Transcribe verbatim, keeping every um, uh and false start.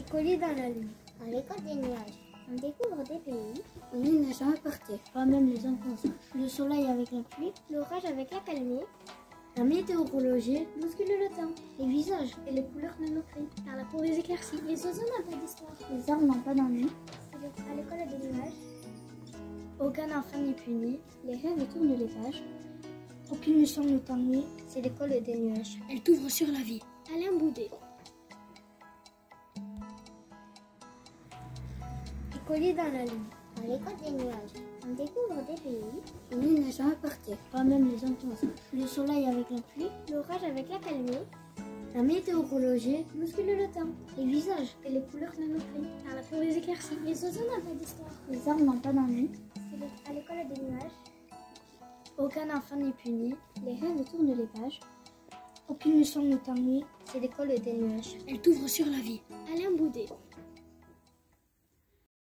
Collé dans la lune. À l'école des nuages, on découvre des pays où nul n'a jamais porté, pas même les enfants sages. Le soleil avec la pluie, l'orage avec la calmie, la météorologie bouscule le temps, les visages et les couleurs de nos cris. par la cour des éclaircies. Les oiseaux n'ont pas d'histoire. Les arbres n'ont pas d'ennui, À l'école des nuages, aucun enfant n'est puni, les rêves tournent les pages. aucune leçon ne t'ennuie. C'est l'école des nuages. Elle t'ouvre sur la vie. Alain Boudet. Collé dans la lune. À l'école des nuages, on découvre des pays où nul n'a jamais porté, pas même les enfants sages. Le soleil avec la pluie, l'orage avec la calmie, la météorologie bouscule le temps, les visages et les couleurs de nos cris. Par la cour des éclaircies. Les oiseaux n'ont pas d'histoire. les arbres n'ont pas d'ennui, C'est à l'école des nuages, aucun enfant n'est puni, les rêves tournent les pages. aucune leçon ne t'ennuie. C'est l'école des nuages. Elle t'ouvre sur la vie. Alain Boudet.